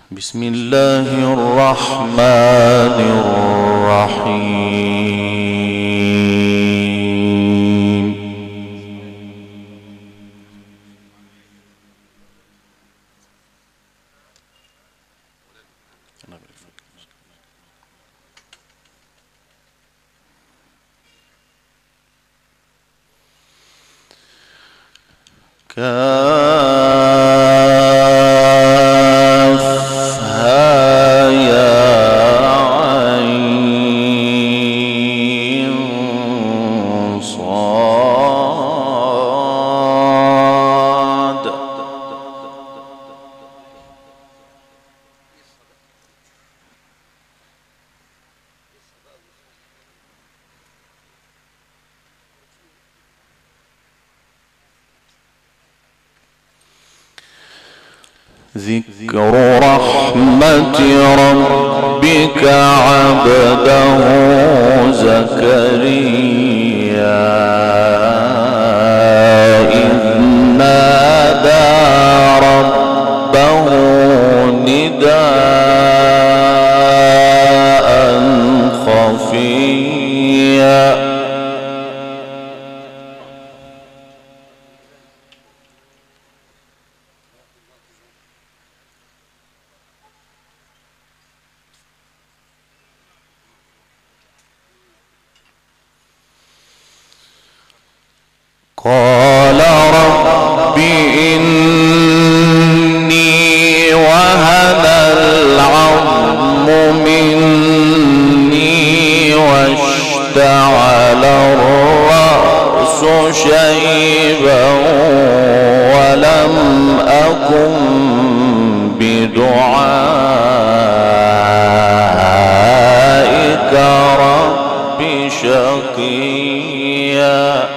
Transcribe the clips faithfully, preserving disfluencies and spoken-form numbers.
بسم الله الرحمن الرحيم. كافها يا عين صاد. ذكر رحمة ربك عبده زكريا إذ نادى ربه نداء خفيا. قال رب إني وهن العظم مني واشتعل الرأس شيبا ولم أكن بدعائك رب شقيا.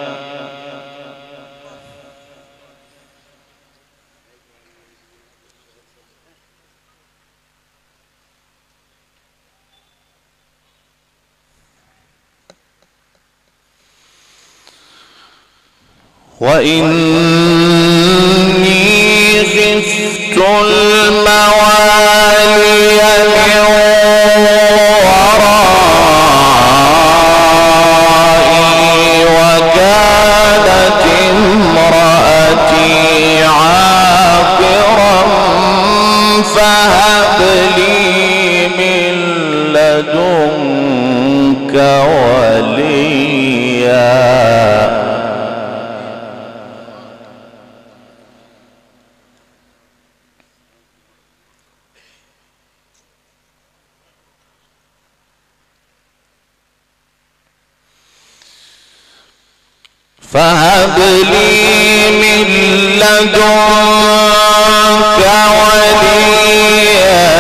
وإني خفت الموالي من ورائي وكانت امرأتي عاقرا فهب لي من لدنك وليا. فهب لي من لدنك وليا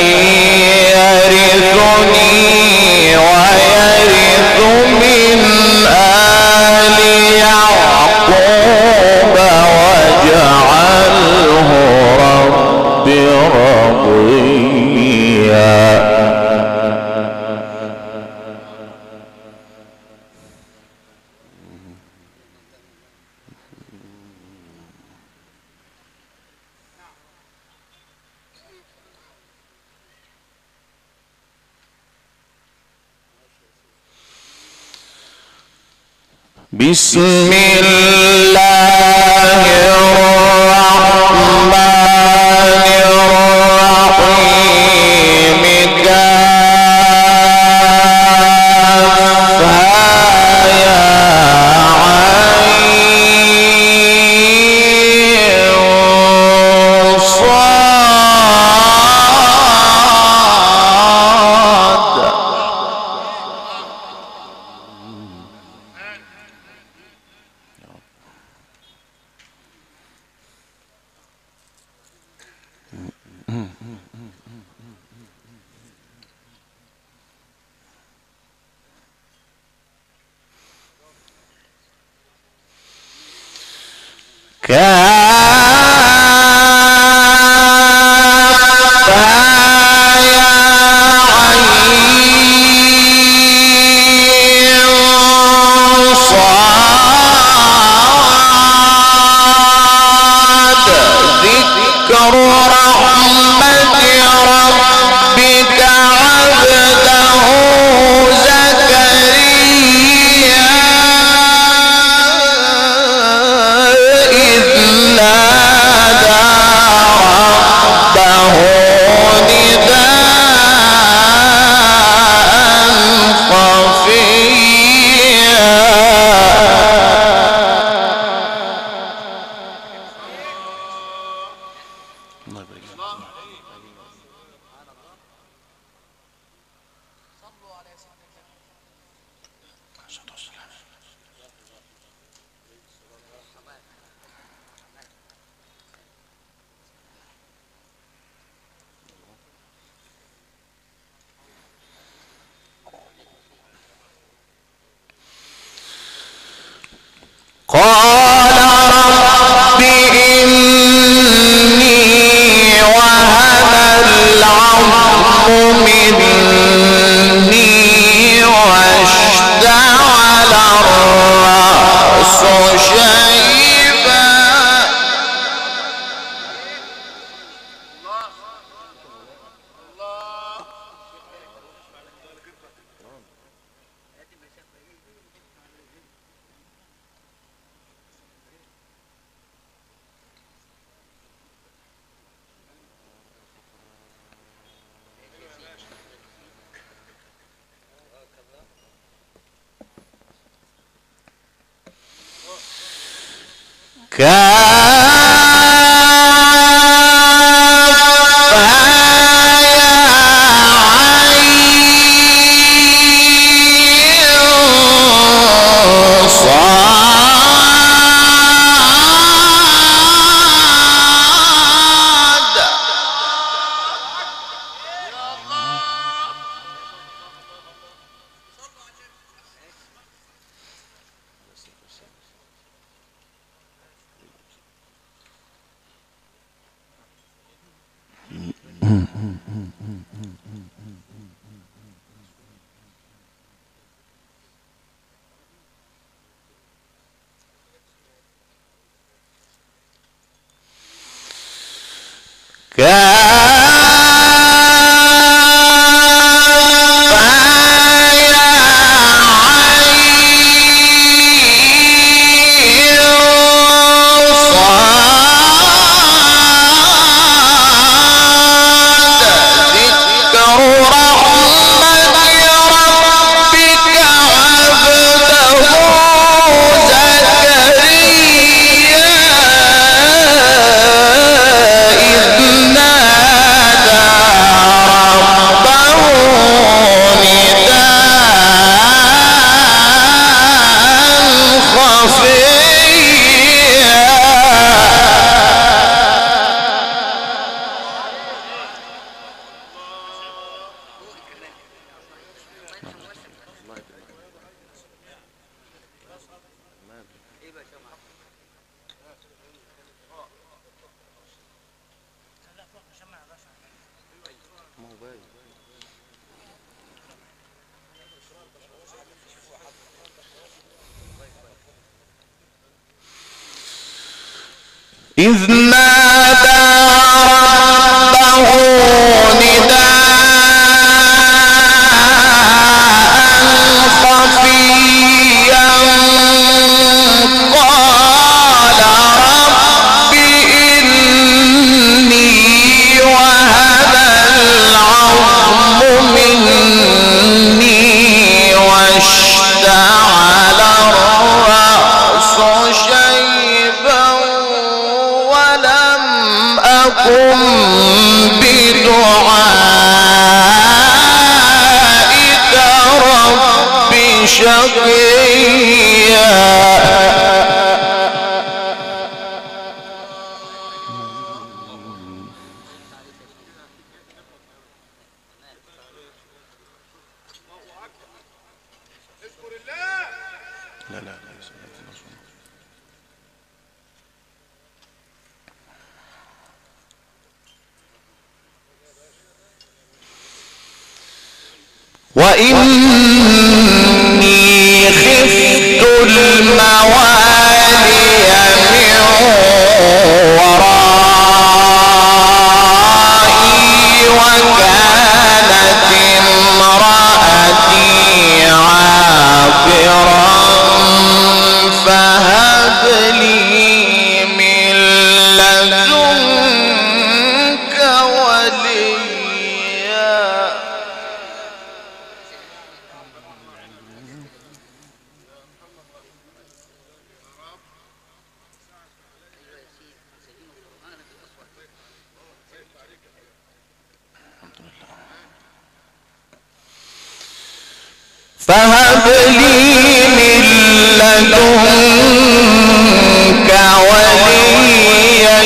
يرثني ويرث من آل يعقوب واجعله رب رضيا. بسم الله الرحمن الرحيم. كافها يا عين صاد. ذكر رحمة قال رب إني وهن العظم مني واشتعل الرأس شيبا. إذ نادى ربه نداء خفيا قال رب إني وهن العظم مني واشتعل الرأس شيبا ولم أكن بدعائك رب شقيا. وإني خفت الموالي من ورائي وكانت امرأتي عاقرا فهب لي من لدنك وليا. فهب لي من لدنك وليا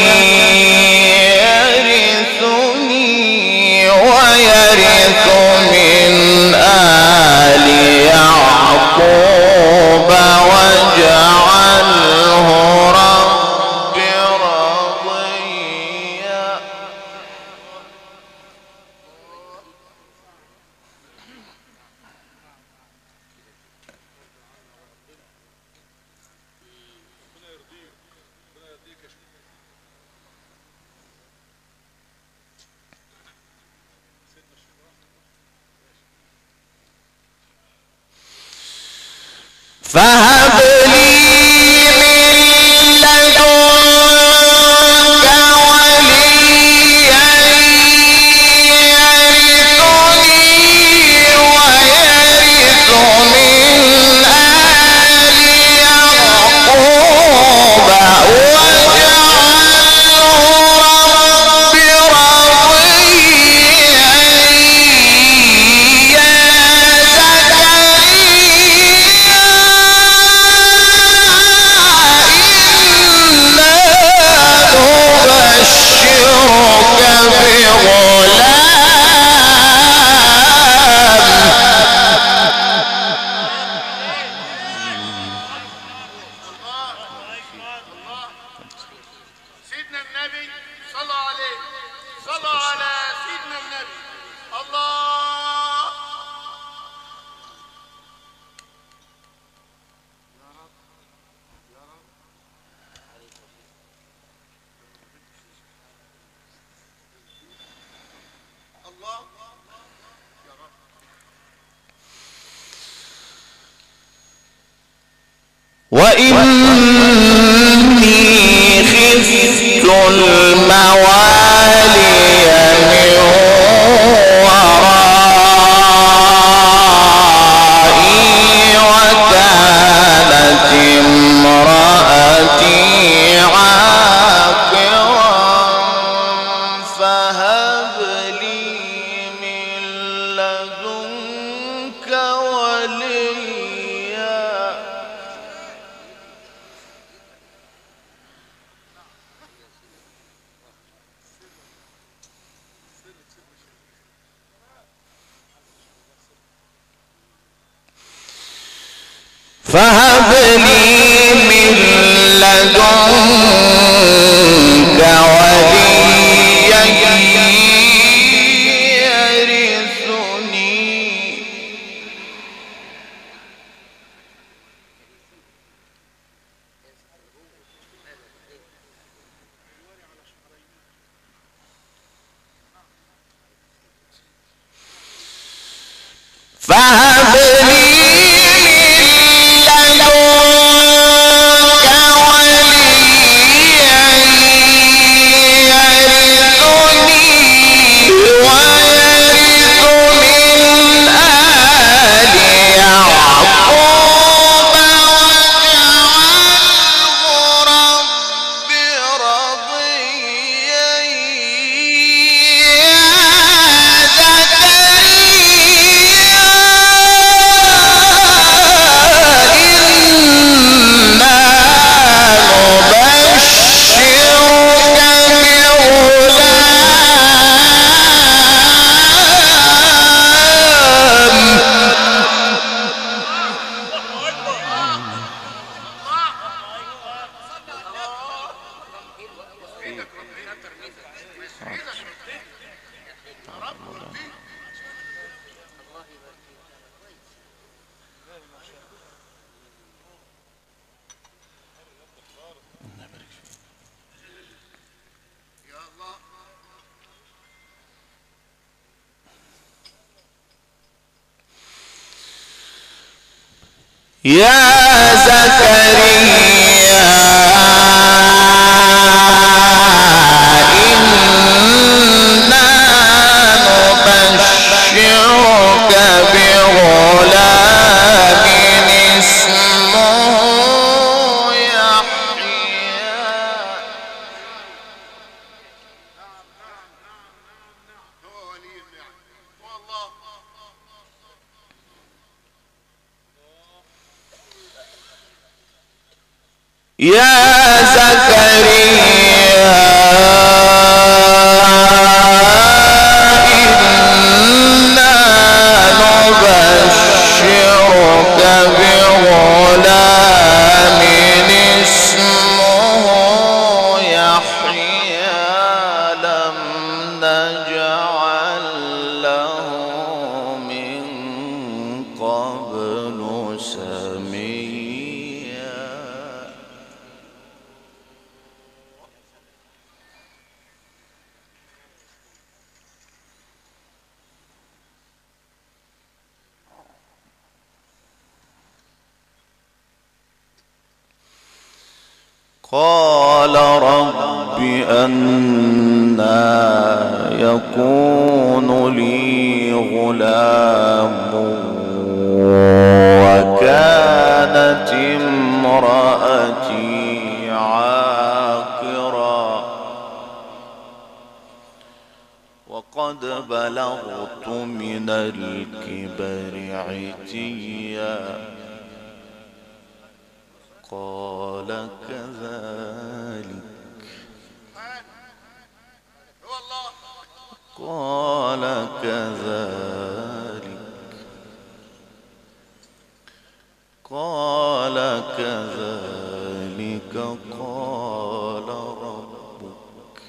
يرثني ويرث من آل يعقوب واجعله رب رضيا. فهب لي من لدنك وليا يرثني ويرث من آل يعقوب واجعله رب رضيا. يا وإني خفت الموالي من ورائي وكانت امرأتي عاقرا فهب لي من لدنك وليا. فهب لي من لدنك وليا يرثني فهب لي يا زكريا إنا نبشرك بغلام اسمه يحيى. يا زكريا إنا نبشرك بغلام اسمه يحيى لم نجعل له من قبل سميا. قال رب أنى يكون لي غلام وكانت امرأتي عاقرا وقد بلغت من الكبر عتيا. قال كذلك قال كذلك قال كذلك قال ربك.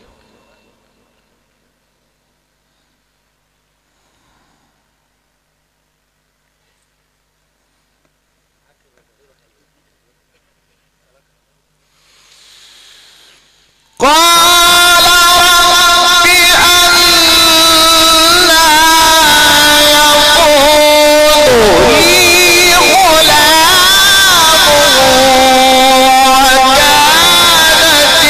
قال رب أنى يكون لي غلام وكانت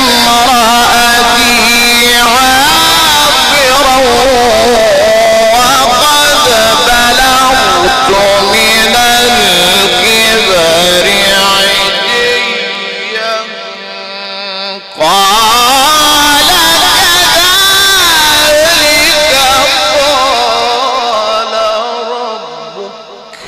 امرأتي عاقرا وقد بلغت من الكبر عتيا. قال كذلك قال ربك.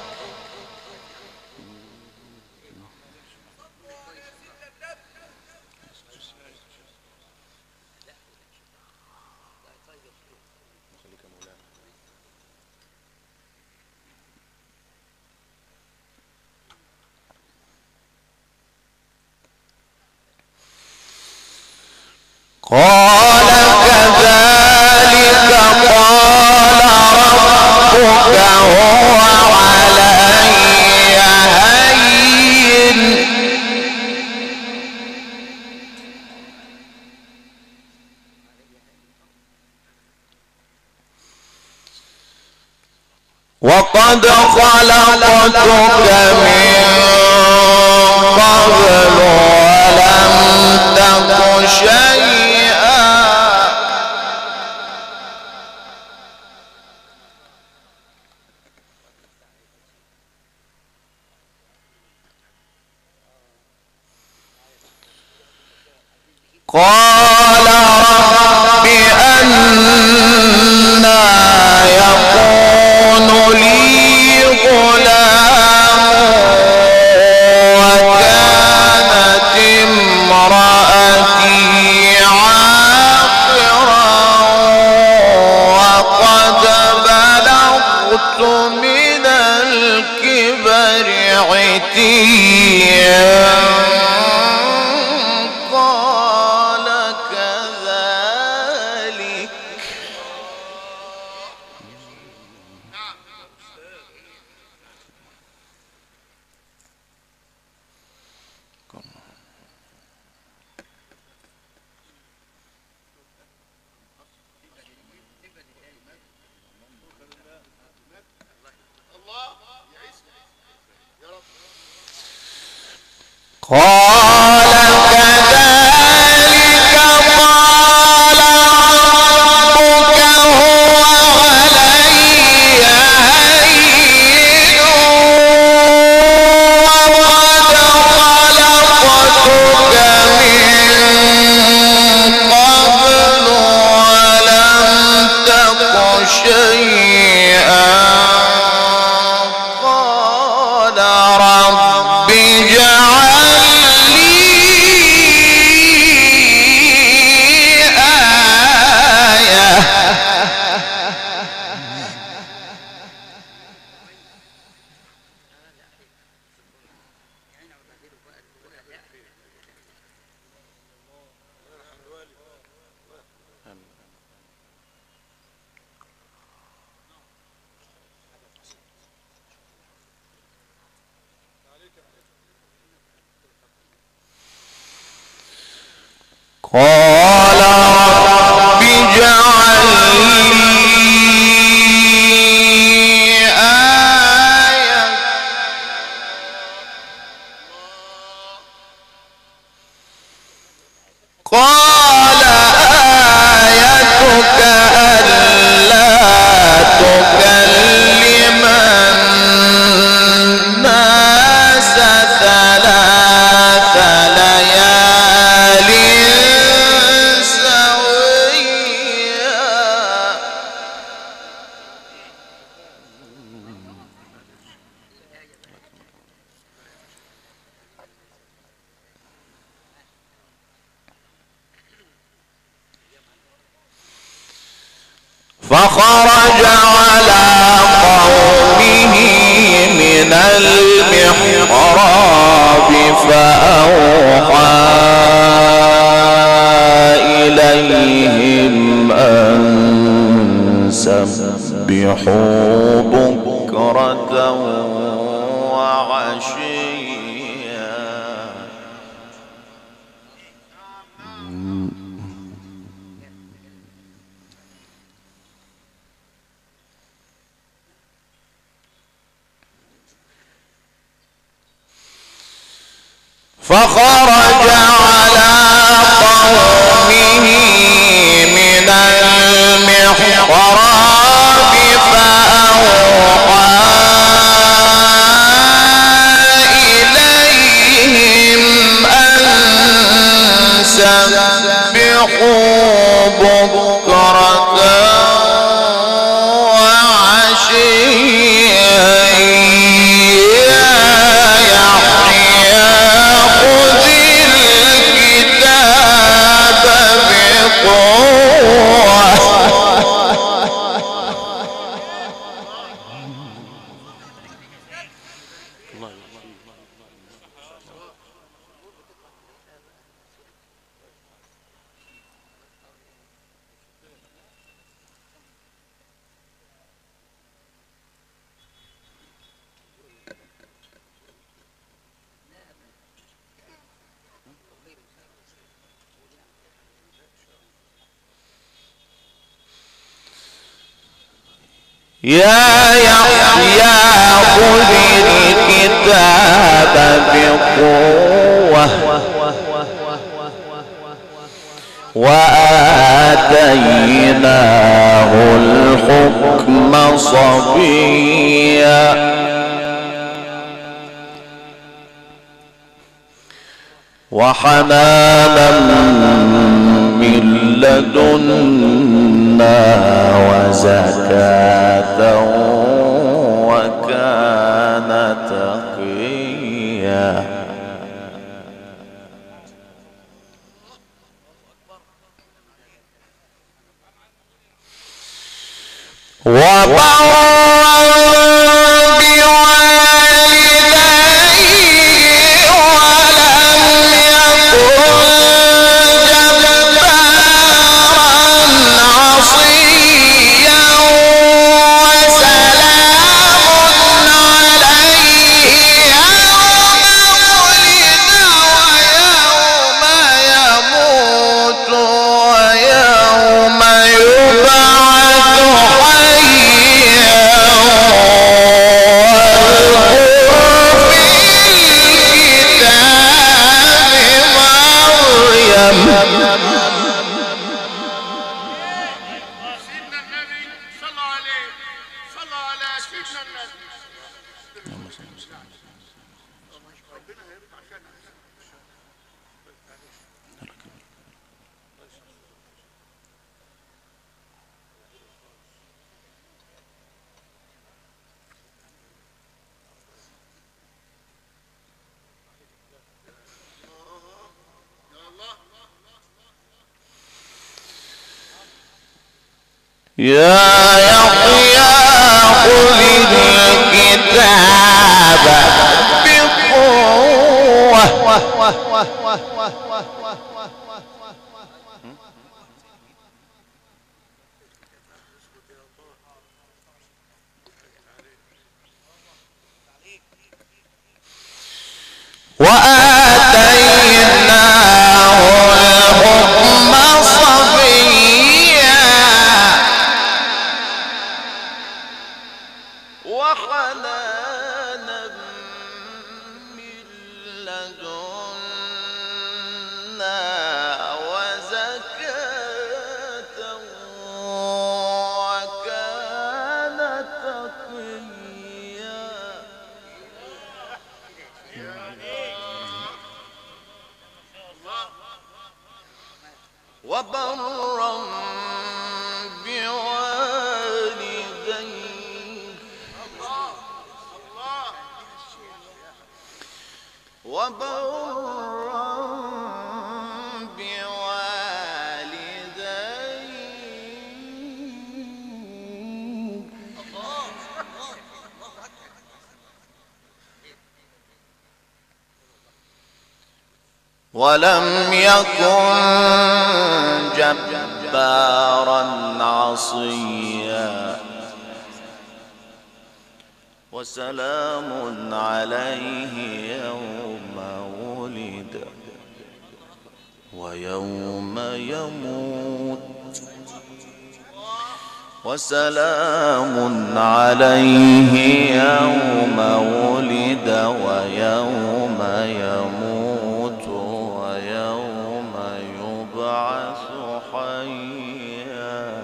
قال كذلك قال ربك هو علي هين وقد خلقتك من قبل ولم تك شيئا. قال رب أنى يكون لي غلام وكانت امرأتي عاقرا وقد بلغت من الكبر عتيا. قال كذلك قال كذلك قال ربك هو علي هين وقد خلقتك من قبل ولم تك شيئا. قال رب اجعل قال رب اجعل لي آية قال آيتك ألا تكلم الناس ثلاث ليال سويا. فخرج على قومه من المحراب فأوحى إليهم أن سبحوا بكرة وعشيا. فخرج على قومه من المحراب فأوحى إليهم أن سبحوا بكرة وعشيا. يا يحيى خذ الكتاب بقوة وآتيناه الحكم صبيا. وحنانا من لدنا وزكاة وكان تقيا. وبرا يا يحيى خذ الكتاب بقوة وآتيناه الحكم ولم يكن جبارا عصيا وسلام عليه يوم ولد ويوم يموت وسلام عليه يوم ولد ويوم يموت ويوم يبعث حيا.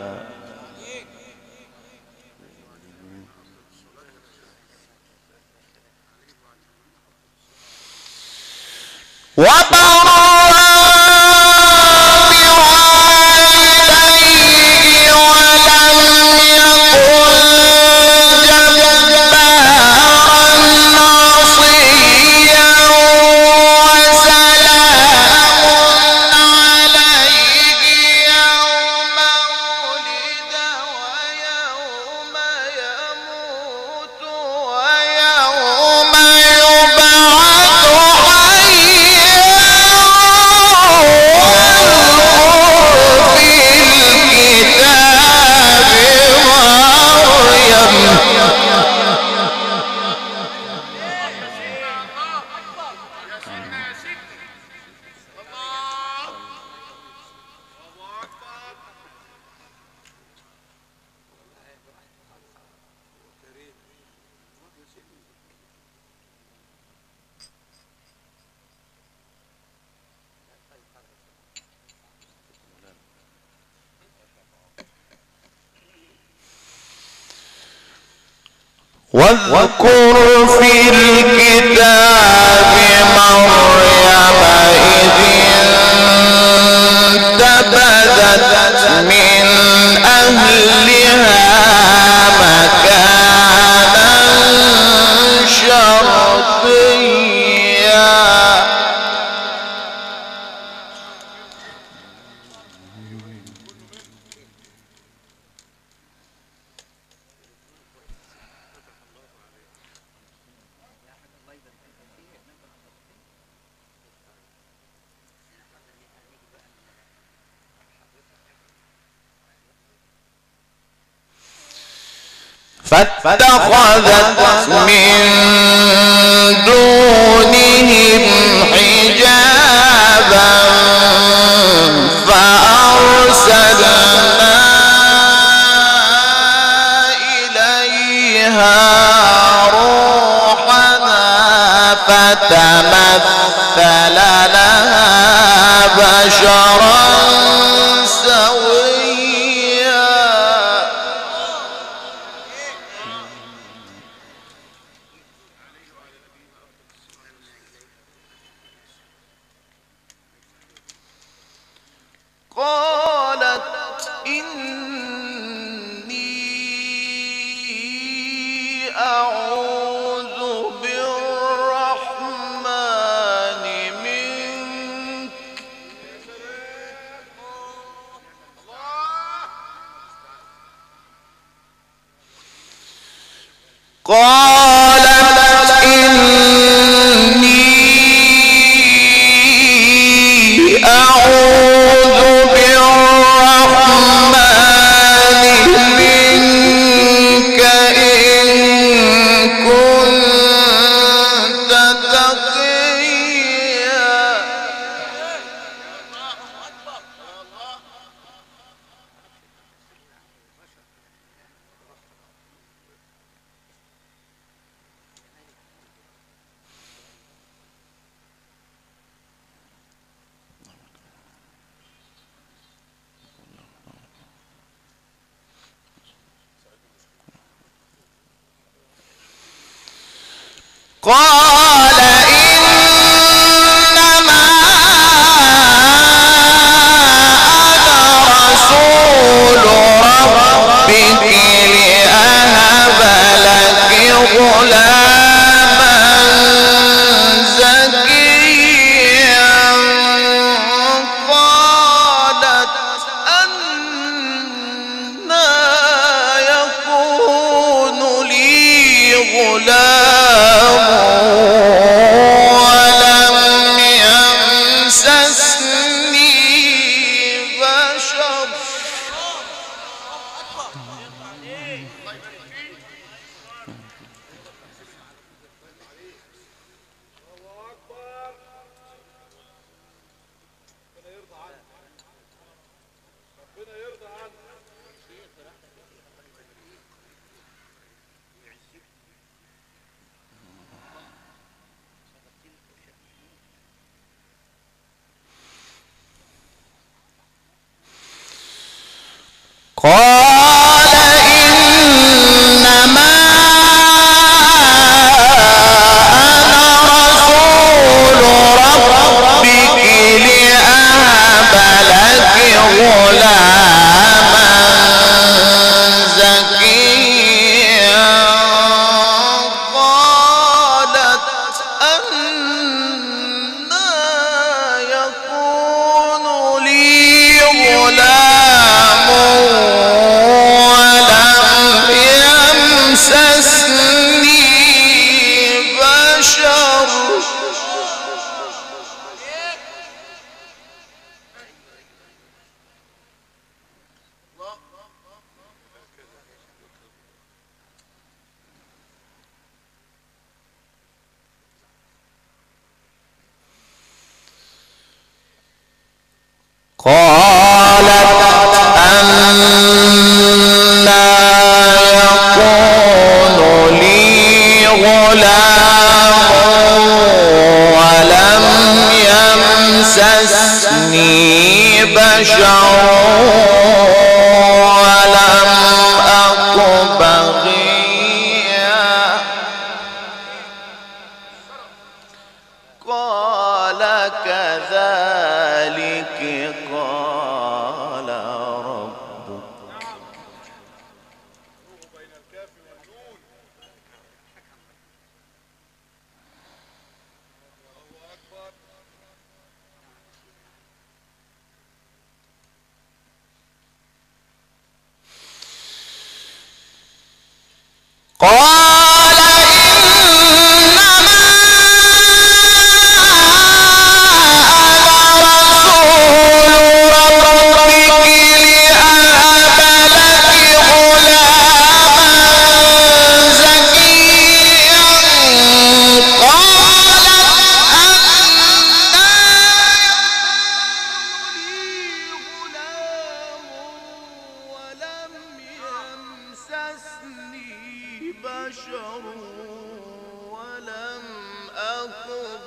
واذكر في الكتاب مريم إذ انتبذت من أهلها مكانا شرقيا. فاتخذت من دونهم حجابا فأرسلنا إليها روحنا فتمثل لها بشرا سويا. قالت إني أعوذ بالرحمن منك قالت إني أعوذ بالرحمن منك إن كنت تقيا. قال إنما أنا رسول ربك لأهب لك غلاما زكيا. غلام ولم يمسسني بشر. قال إنما أنا رسول ربك لأهب لك غلاما زكيا. قالت أنى يكون لي غلام ولم يمسسني بشر. قالت أنى يكون لي غلام ولم يمسسني بشر ولم أك بغيا. قال كذلك قال ربك. قال إنما أنا رسول ربك لأهب لك غلاما زكيا. قالت أنى يكون لي غلام ولم يمسسني بشر ولم أك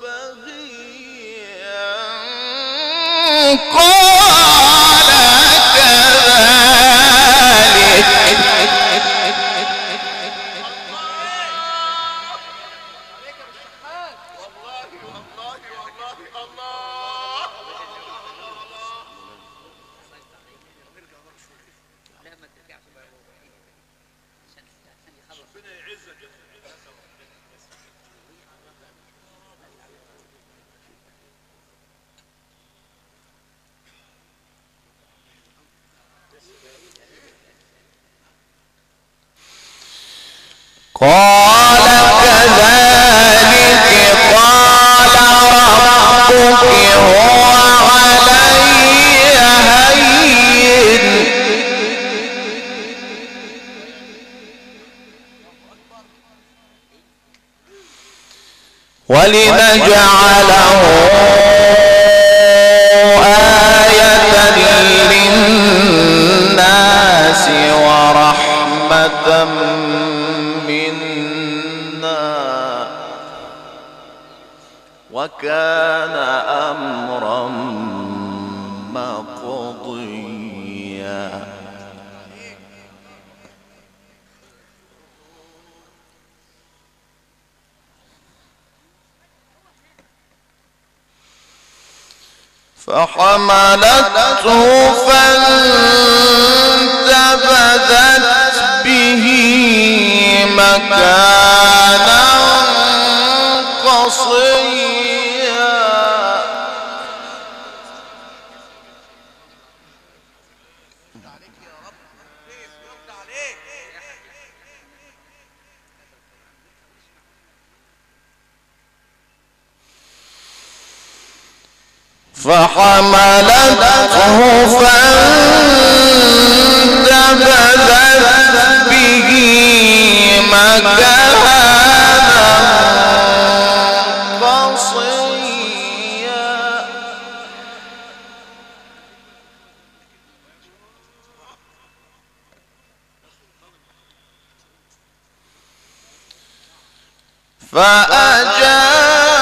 بغيا. قال قال كذلك قال ربك هو علي هين ولنجعله آية للناس ورحمة وكان أمرا مقضيا. فحملته فانتبذت به مكانا قصيا. فحملته فانتبذت به مكانا قصيا. فأجاء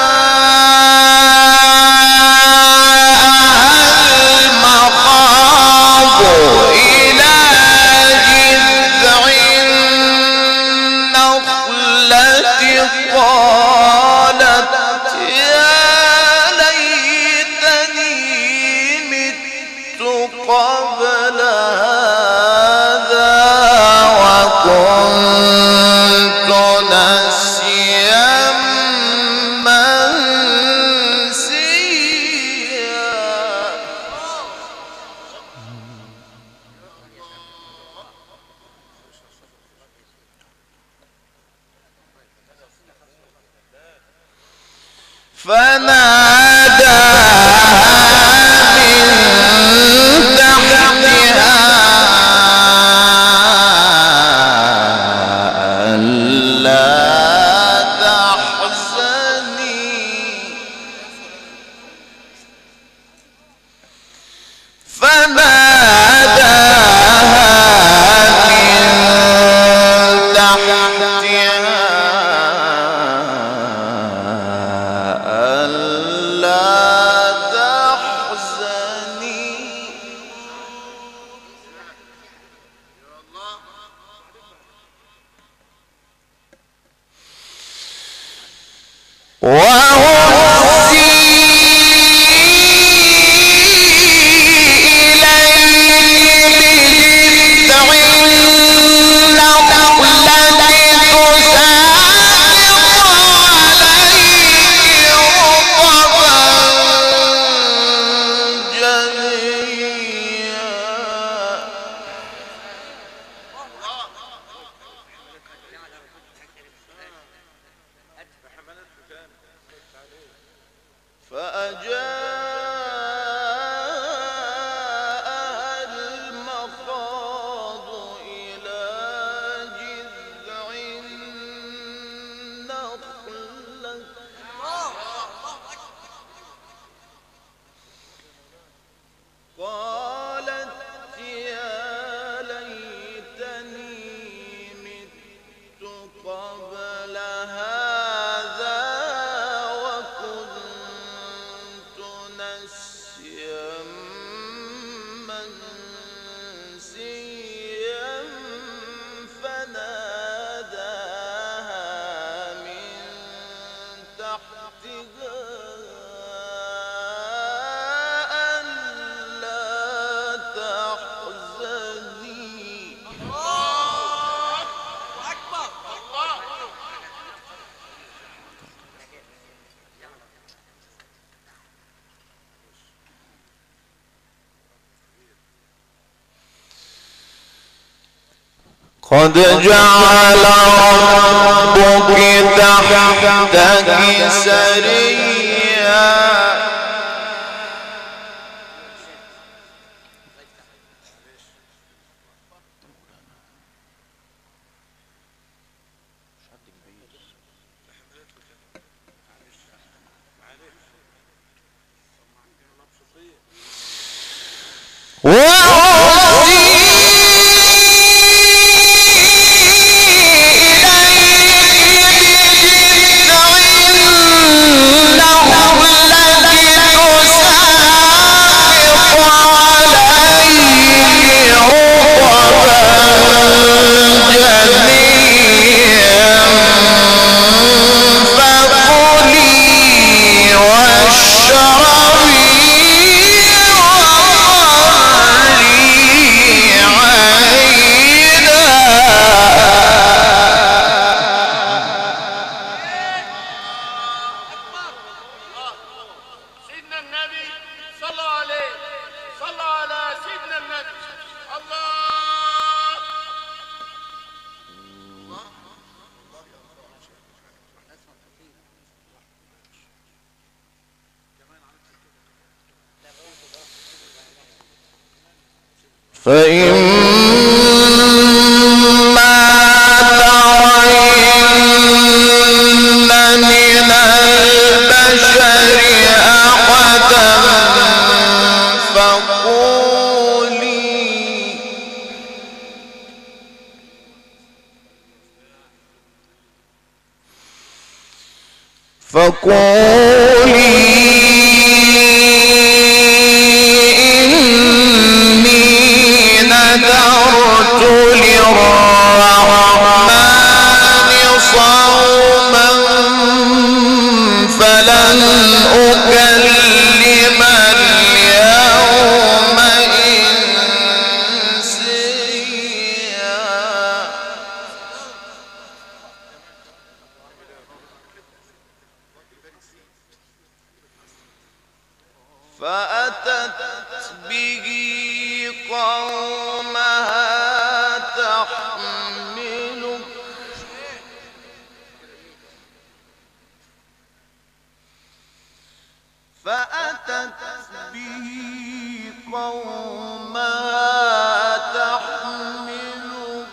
قد جعل ربك تحتك سريا فإما ترين من البشر أحدا فقولي فقولي نذرت للرحمن صوما فلن أكلم اليوم إنسيا فأتت به قومها تحمله فأتت به قومها تحمله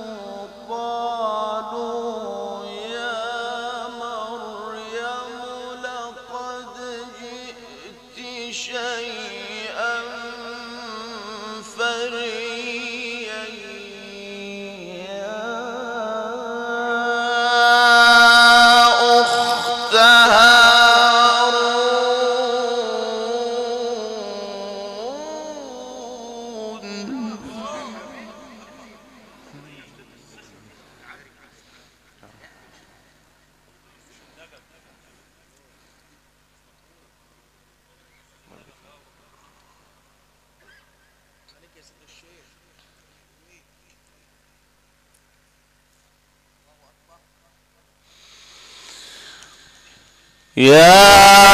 قالوا يا مريم لقد جئت شيئا فريا يا أخت هارون يا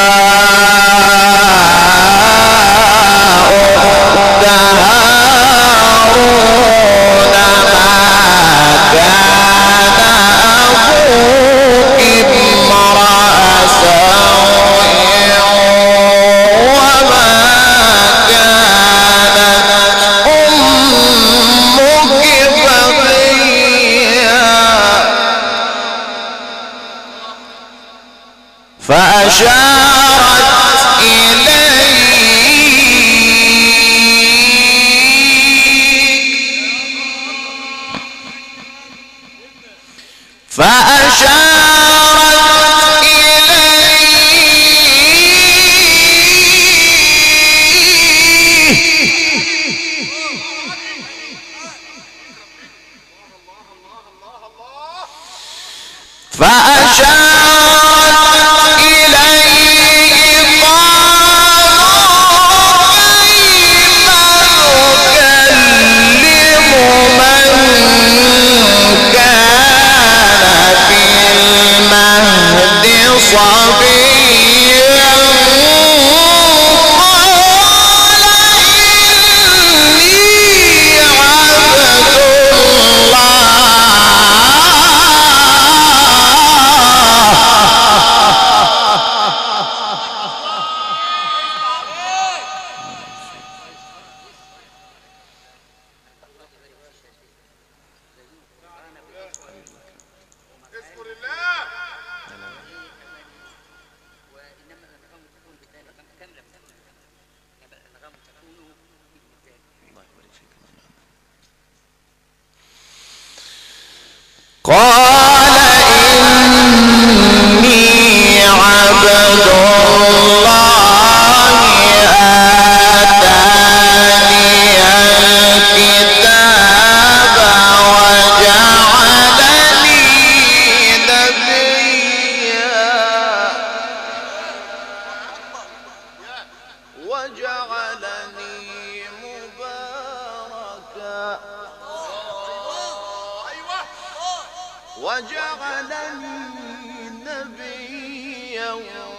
أخت هارون ما كان أبوك امرأ سوء وما كانت أمك بغيا فأشارت إليه فأشارت إليه فأشارت إليه قالوا كيف نكلم من كان في المهد صبيا قال إني عبد قال إني عبد الله آتاني الكتاب وجعلني نبيا وجعلني مباركا وجعلني نبيا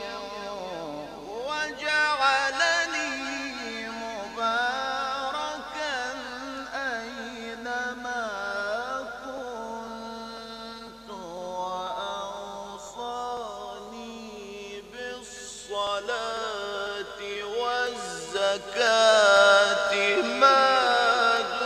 وجعلني مباركا أينما كنت وأوصاني بالصلاة والزكاة ما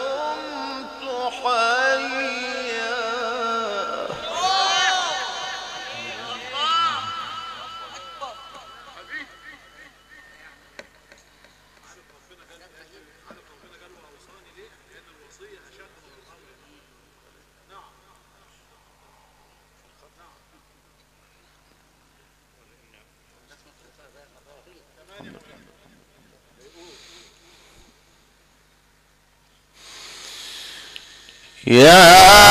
يا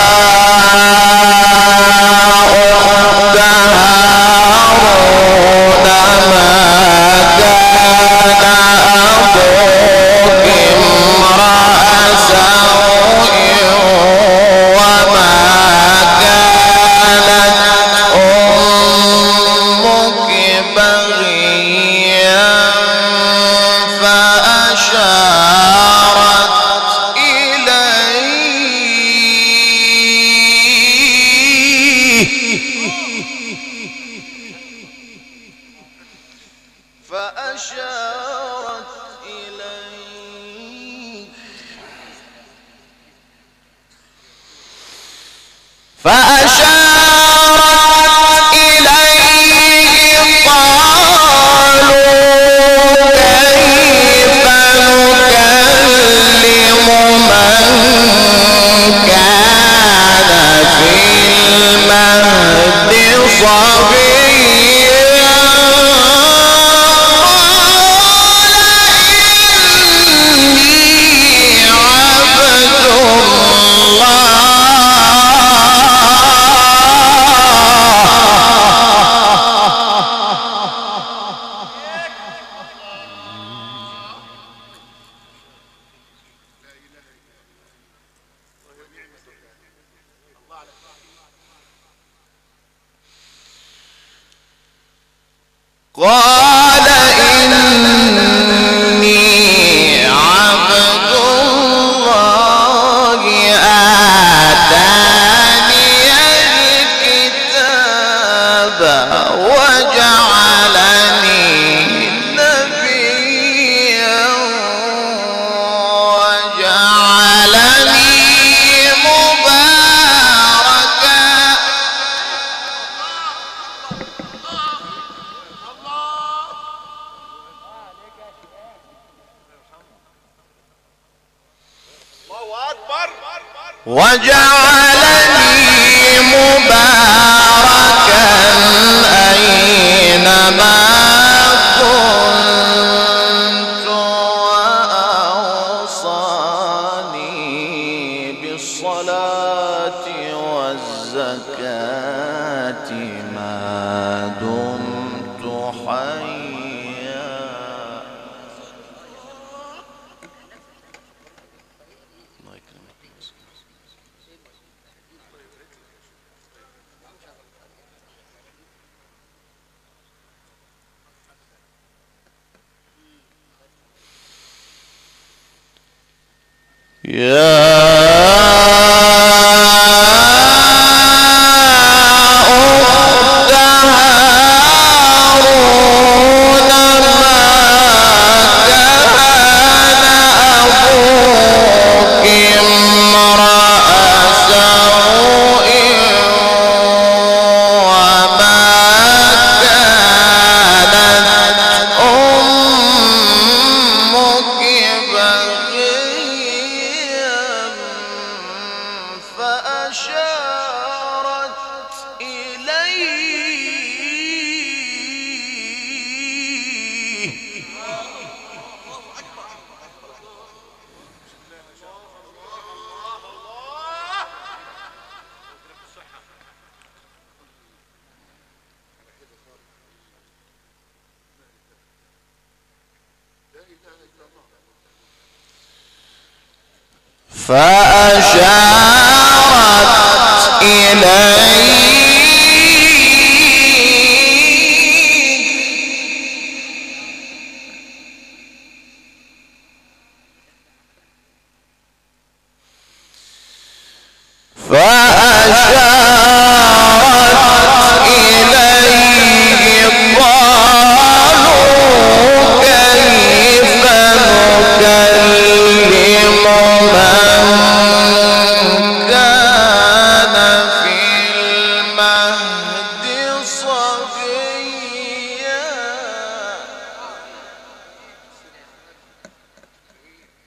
أخت هارون ما كان أبوك امرأ سوء وما كانت أمك بغيا فأشارت إليه فأشارت إليه فأشارت إليه قالوا كيف نكلم من كان في المهد صبيا إني عبد قال إني عبد الله آتاني الكتاب وجعلني نبيا وجعلني مباركا وجعلني مباركا أينما كنت وأوصاني بالصلاة والزكاة ما دمت حيا. يا أخت هارون ما كان أبوك امرأ سوء وما كانت أمك بغيا فأشارت إليه فأشارت إليه فأشارت إليه قالوا كيف نكلم من كان في المهد صبيا.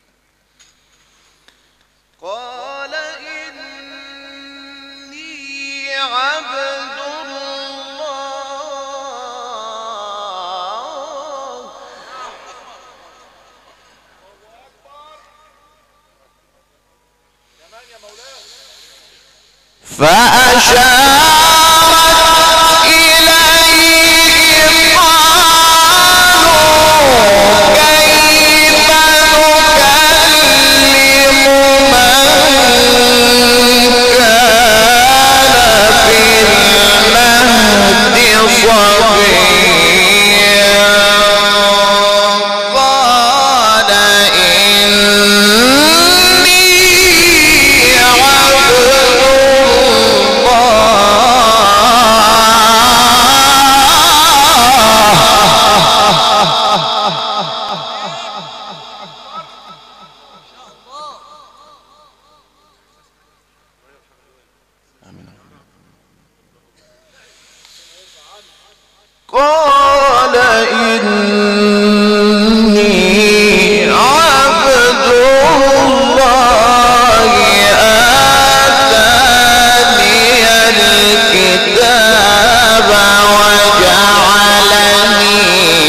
قال إني فأشارت إليه قالوا كيف نكلم من كان في المهد صبيا قال إني عبد قال إني عبد الله آتاني الكتاب وجعلني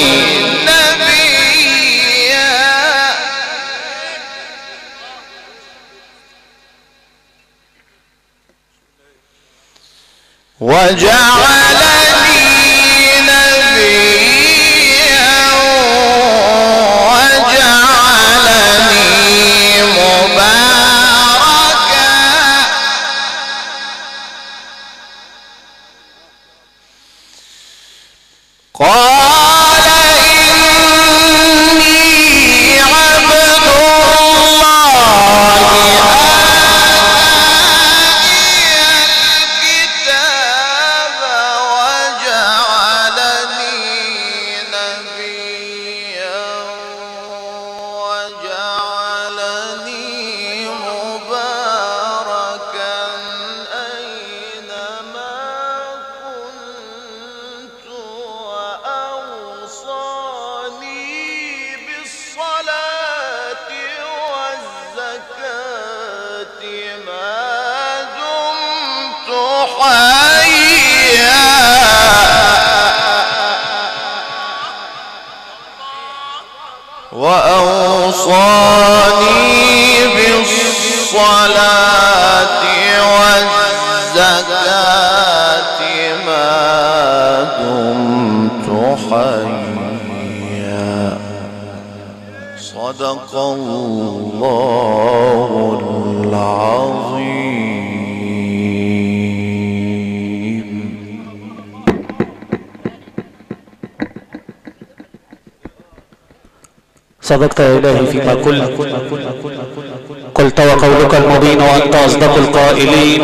نبيا وجعلني نبيا وجعلني مباركا قال إني عبد الله الكتاب وجعلني نبيا وجعلني مباركا أينما كنت وأوصاني بالصلاة والزكاة ما دمت حيا وأوصاني بالصلاة والزكاة ما دمت حيا صدق الله العظيم. صدقت يا إلهي فيما قلت قلت وقولك المبين وأنت أصدق القائلين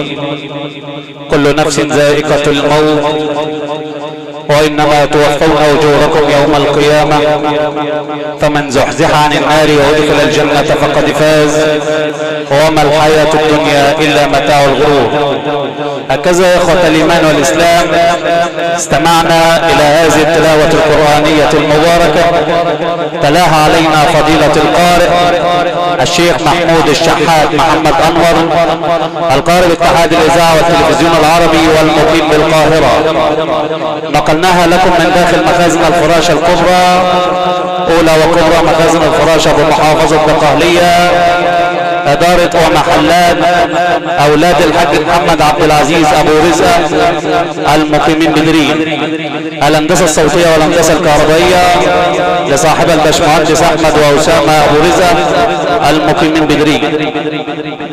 كل نفس ذائقة الموت وإنما توفون أجوركم يوم القيامة فمن زحزح عن النار وأدخل الجنة فقد فاز وما الحياة الدنيا إلا متاع الغرور. هكذا يا إخوة الإيمان والإسلام استمعنا إلى هذه التلاوة القرآنية المباركة تلاها علينا فضيلة القارئ الشيخ محمود الشحات محمد أنور القارئ باتحاد الإذاعة والتلفزيون العربي والمقيم بالقاهرة. نقلناها لكم من داخل مخازن الفراشة الكبرى أولى وكبرى مخازن الفراشة بمحافظة الدقهلية إدارة ومحلات أولاد الحاج محمد عبد العزيز أبو رزق المقيمين بدرين. الهندسة الصوتية والهندسة الكهربائية لصاحب الباشمهندس أحمد وأسامة أبو رزق المقيمين بدرين.